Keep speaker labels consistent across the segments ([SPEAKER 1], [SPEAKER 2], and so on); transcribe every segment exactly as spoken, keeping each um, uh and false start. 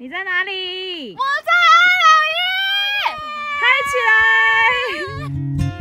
[SPEAKER 1] 你在哪里？
[SPEAKER 2] 我在二楼耶！
[SPEAKER 1] 嗨起来！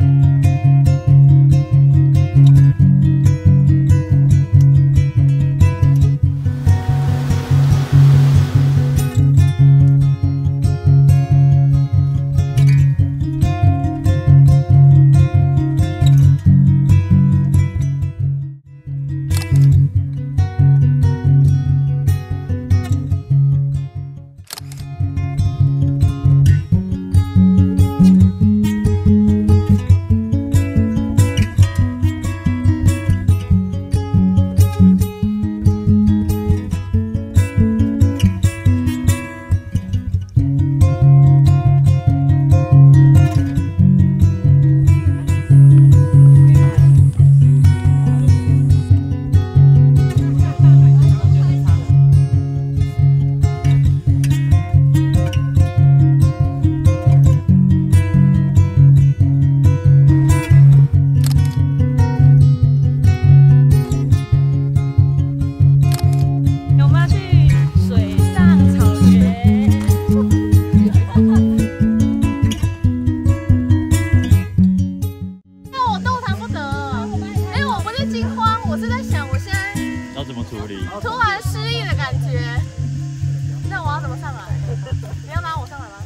[SPEAKER 2] 突然失忆的感觉，那我要怎么上来？你要拿我上来吗？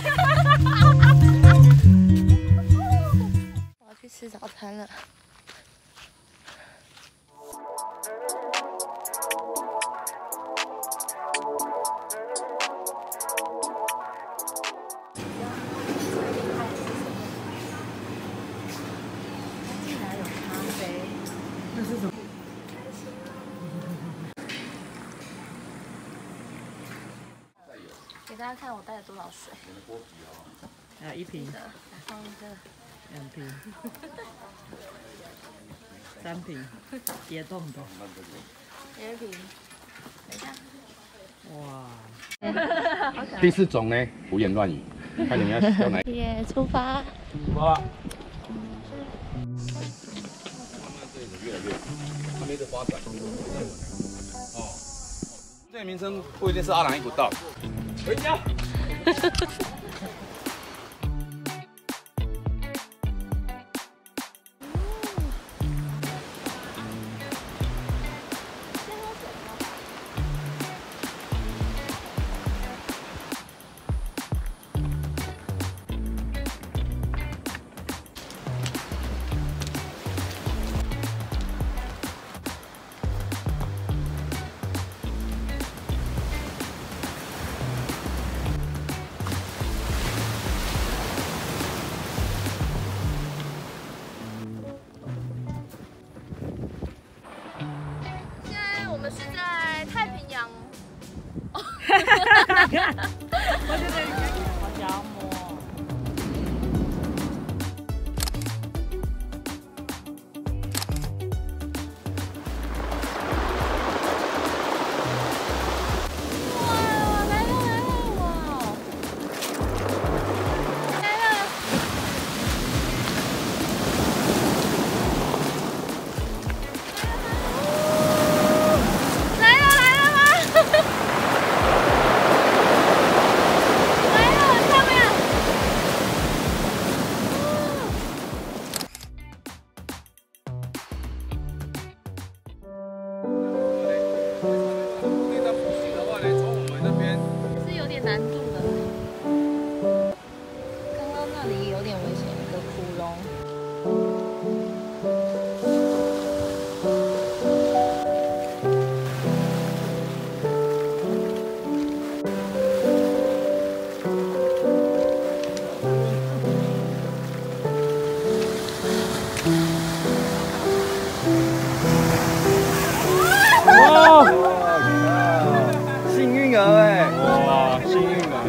[SPEAKER 2] 我要去吃早餐了。竟然有咖啡，那是什么？ 给大家看我带了多少水。
[SPEAKER 1] 啊，一瓶。
[SPEAKER 2] 放一个。
[SPEAKER 1] 两瓶。三瓶。别动的。
[SPEAKER 2] 一瓶。等一下。
[SPEAKER 1] 哇。
[SPEAKER 3] 第四种呢，胡言乱语，看你要要哪。
[SPEAKER 2] 耶，出发。
[SPEAKER 3] 出发。慢慢这个越来越，它没得发展。哦。这个名称不一定是阿兰伊古道。 回家。
[SPEAKER 2] 我们是在太平洋。
[SPEAKER 1] 我觉得好夹摸。
[SPEAKER 2] 哇，来了来了，哇！来了。 是有点难度的，刚刚那里有点危险，一个窟窿。
[SPEAKER 3] 哇！幸运儿哎！哇，幸运儿！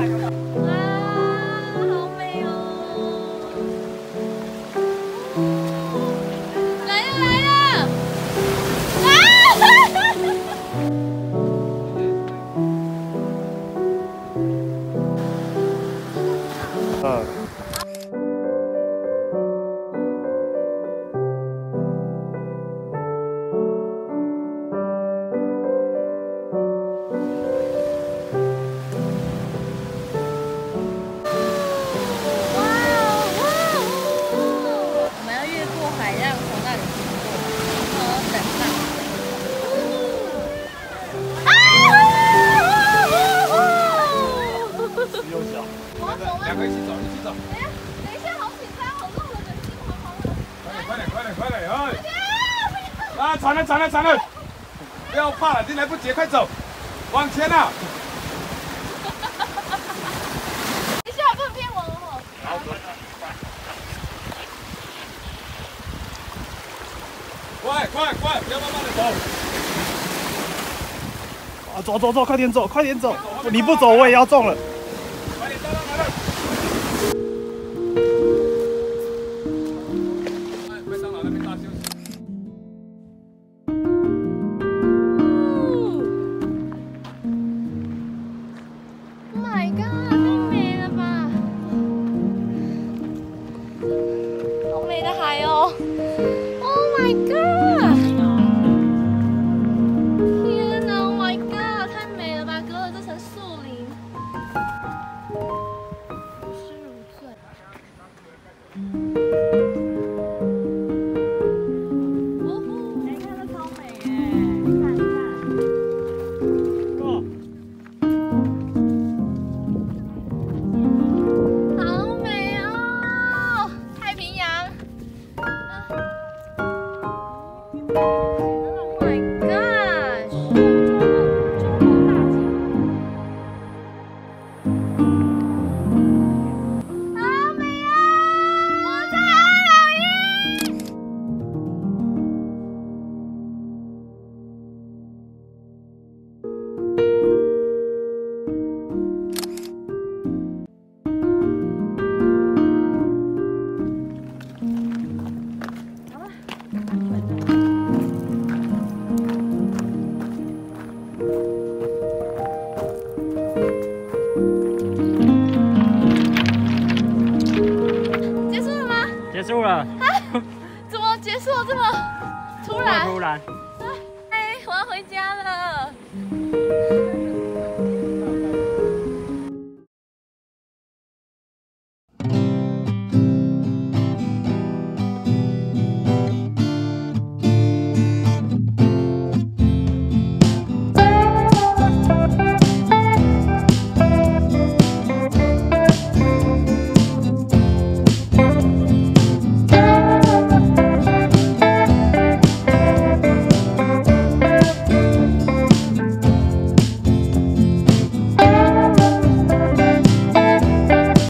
[SPEAKER 3] 惨了惨了惨了！不要怕了，已经来不及，快走，往前啊！
[SPEAKER 2] 你下不能骗我了吼。
[SPEAKER 3] 好，走。快快快，不要慢慢的走。
[SPEAKER 4] 啊，走走走，快点走，快点走！你不走，我也要中了。
[SPEAKER 3] 快点，到到来了。麦当劳那边大休息。
[SPEAKER 2] My God， 太美了吧！好美的海哦 ！Oh my God！ 天哪 ！Oh my God， 太美了吧！隔了这层树林，如诗如醉。呜呼！
[SPEAKER 1] 你看这超美耶！看看。
[SPEAKER 2] 好美哦，太平洋。Oh my gosh！ 好美啊！我在阿老鹰。结束了吗？
[SPEAKER 1] 结束了，
[SPEAKER 2] 怎么结束得这么突然？
[SPEAKER 1] 突然。